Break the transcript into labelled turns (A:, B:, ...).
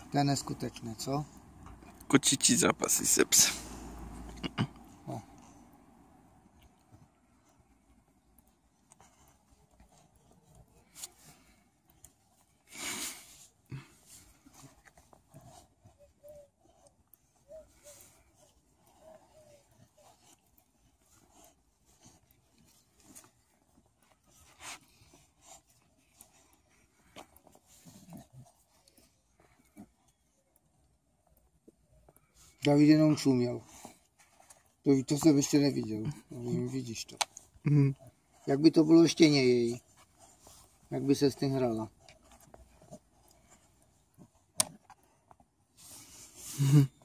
A: To je neskutečné, co?
B: Kočičí zápasy se psem.
A: No. David jenom čuměl. To jsem ještě neviděl. Vidíš to. Jak by to bylo štěně její. Jak by se s tím hrála.